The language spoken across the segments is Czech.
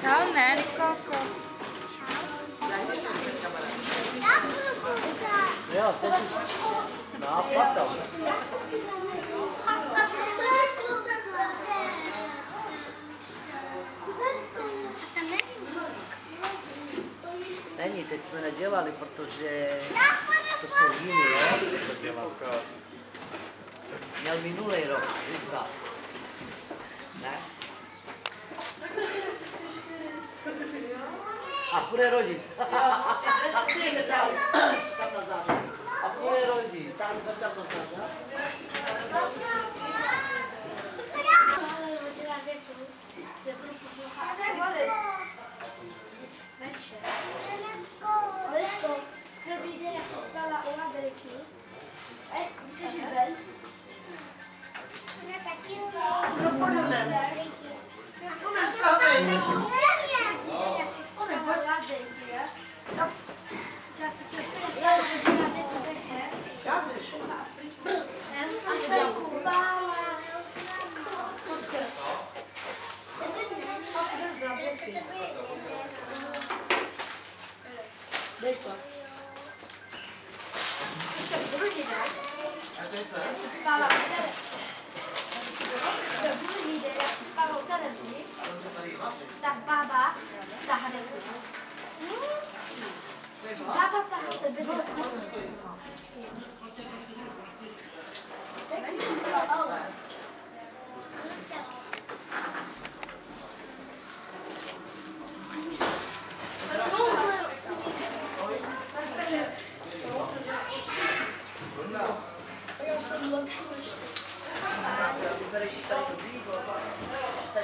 Čau, Nerko. Jo, teď no, potom. Není, teď jsme nedělali, protože to jsou jiný, jo, co to dělal. Měl minulý rok, říká. Ne? A půjde rodit. Tam na závěr. A půjde rodit. Tam na závěr. Dobrý den, jak jsi spala u Adriky? A ještě jsi živel? Já taky No pojďme. Ona stavej. Dej to. Ještě druhý den. A to je to? Spala u Terezy. Druhý den, jak spala u Terezy, tak bába tahne. Bába tahne tebe do já jsem lepší než ty. Vybereš si tady to víko. Že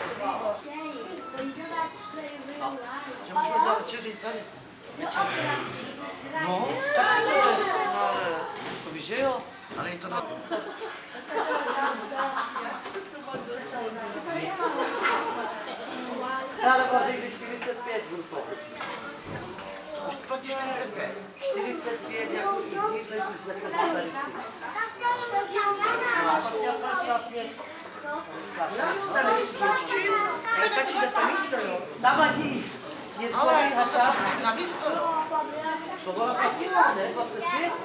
můžeme dát večeři tady. No, tak to je. To víš, že jo? Ale je to na... Ráda byla někdy 45 grupo. Už proti 45. 45 jako easy, z lektoristy. Staneš s čím? Já čatí, že to místo, jo. Tam vadí. Ale to se pochopí za místo, jo. To byla papíra, ne? 25?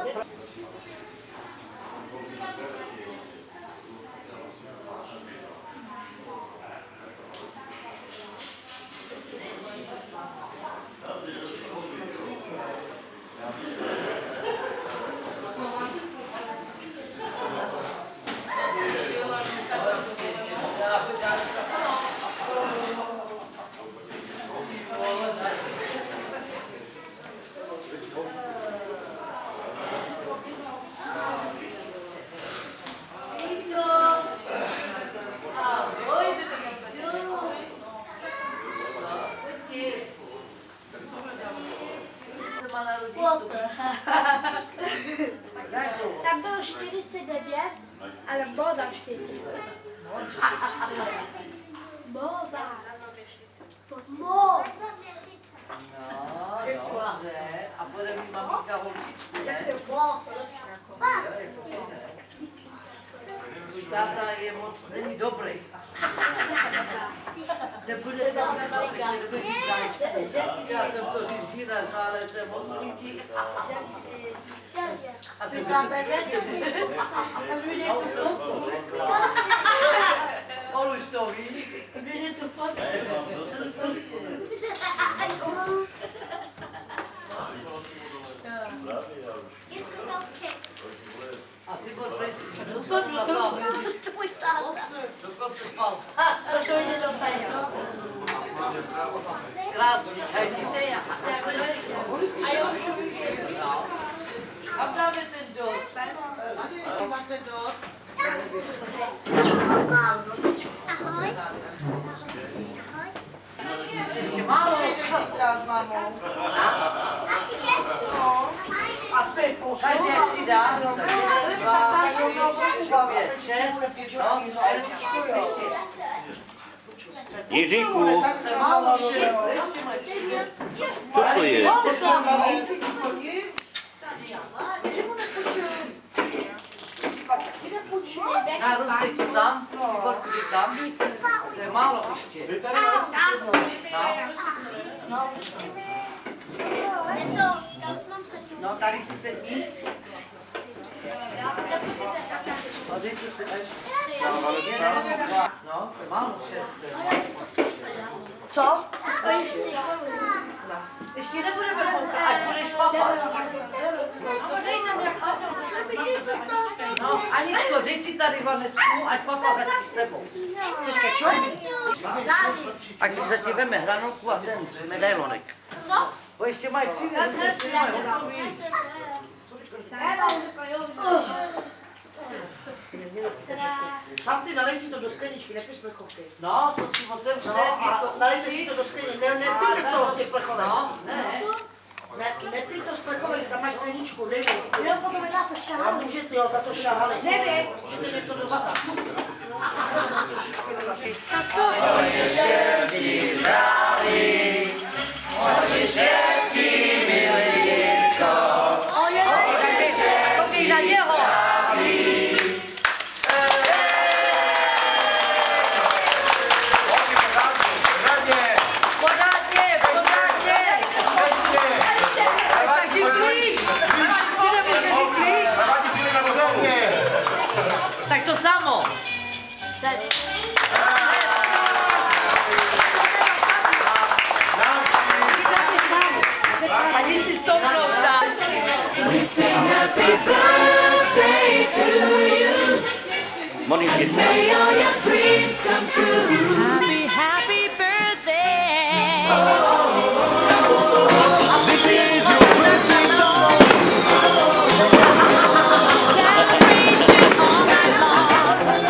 Tam bylo 49, ale boda 49. Boda. Moda. No, dobře. A bude mít maminka holčičku, ne? Tvůj táta je moc, není dobrý. Nebude tam dobrý dáčku. Já jsem to říct jinak, ale to je moc lidí. A ty táta je on už to ví. A ty budeš prejsť na závěr. Dokonce spal. To jde do paně. Krásný čajnice. Kam dáme ten dort? Tady máte dort. Ahoj. Ještě málo. Jdeš zítra s mámou. A Pepo, Každý ať si dá. 2, 3, 5, 6, 7, Jiříku, To je málo, ještě co to je? Na rozdech to dám, Tiborku ti dám. To je málo ještě. No, tady si sedni. Odejte si až. No, to je málo 6. Co? Ještě nebudeme foukat, až budeš papat. No, Aničko, dej si tady Vanesku, ať papa zatím s tebou. Chceš kečup? Ať si zatím veme hranolku a ten medailonek. Co? Bo ještě mají 3 dny, ještě mají hotový. Sam ty nalej si to do skleničky, nepíš plechovky. No, to si otevřte. No a nalejte si to do skleničky, nepijte to z těch plechovek. No, ne. Nepij to z plechovek, tam máš skleničku, dej mi. Jo, potom je na to A šáhaly. můžete, jo, na to šáhaly. Nevím. Můžete něco dostat. Koukej na něho. Pořádně. Tak živlíš. Ty nemůžeš živlíš. Tak to samo. Ani si stoupnou tam. Monika. May all your dreams come true. Happy, happy birthday. This is your birthday song. Celebration all night long.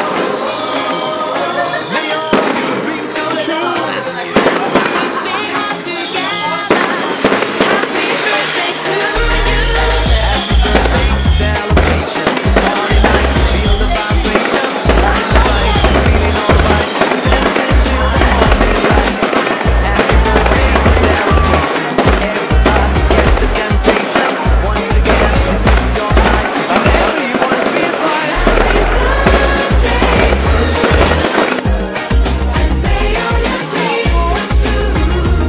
May all your dreams come true. We sing all together. Happy birthday to you. Happy birthday celebration. Party night, feel the vibration. Lights are bright, feeling alright. Dancing till the morning light. Happy birthday celebration. Everybody get the temptation. Once again, this is your night, and everyone feels like happy birthday to you. And may all your dreams come true.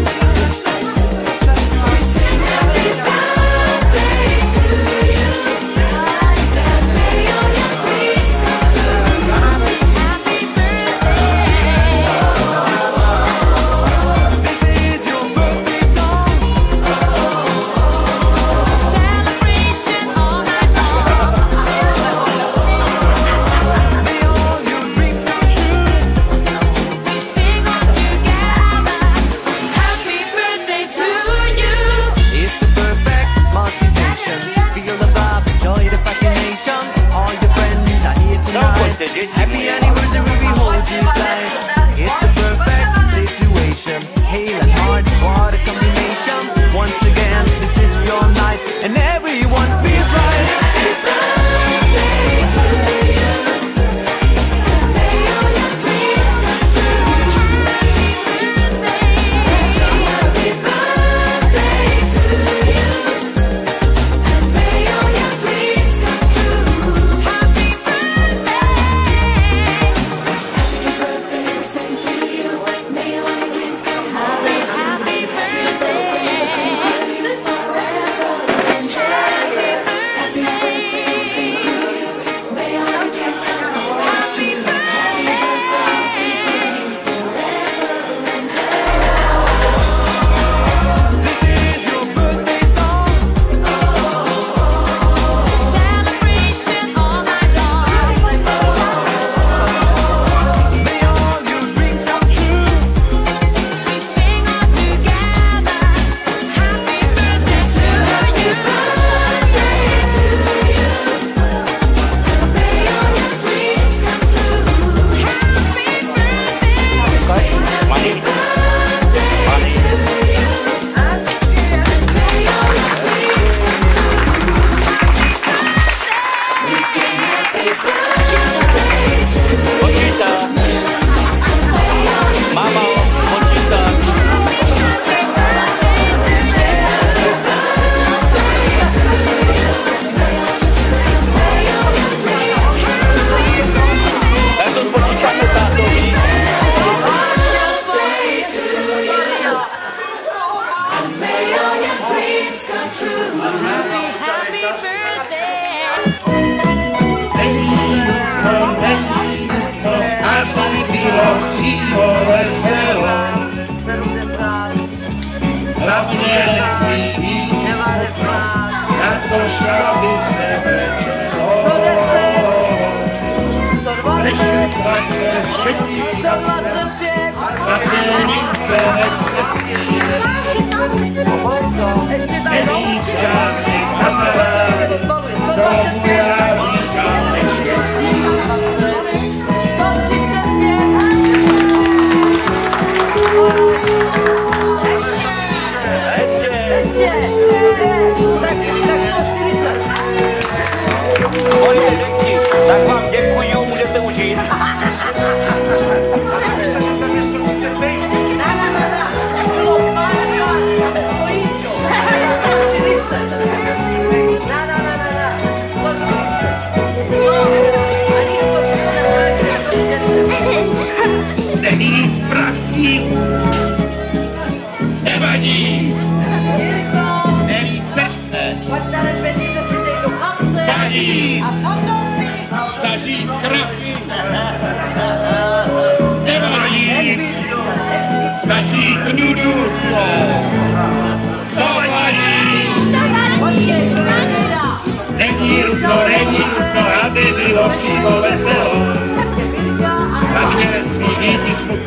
We sing happy birthday to you. And may all your dreams come true. Happy, happy birthday. This is your birthday song. Celebration all night long. May all your dreams come true. We sing all together. Happy birthday to you. It's a perfect motivation. Feel the vibe, enjoy the fascination. All your friends are here tonight. Happy anniversary, we hold you tight. It's a perfect situation. Hale and hard, what a combination. Once again, this is your night, and everyone feels right. Happy birthday to you. And may all your dreams come true. Happy birthday to you. And may all your dreams come true. Happy birthday. Happy birthday, we sing to you. May all your dreams come true. Happy birthday. We sing to you forever and ever. Happy birthday, we sing to you. May all your dreams come true. Happy birthday. We sing to you forever and ever. This is your birthday song. Celebration all night long. May all your dreams come true. We sing all together. Happy birthday to you. Birthday to you. And may all your dreams come true. Happy birthday. We sing happy birthday to you. And may all your dreams come true. We sing happy birthday to you. Conchita. Mama, Conchita. Tanto spoczywamy tato i... Birthday to 125. Ještě tam dolů. 140. Moje děti, tak vám děkuju, můžete užít. Není prachní. Nevadí. Neví peste. Vadí. Zažít krachy. Nevadí. Zažít nudu. To vadí. Není nutno, aby bylo přímo veselo. Hlavně nesmí být i smutno.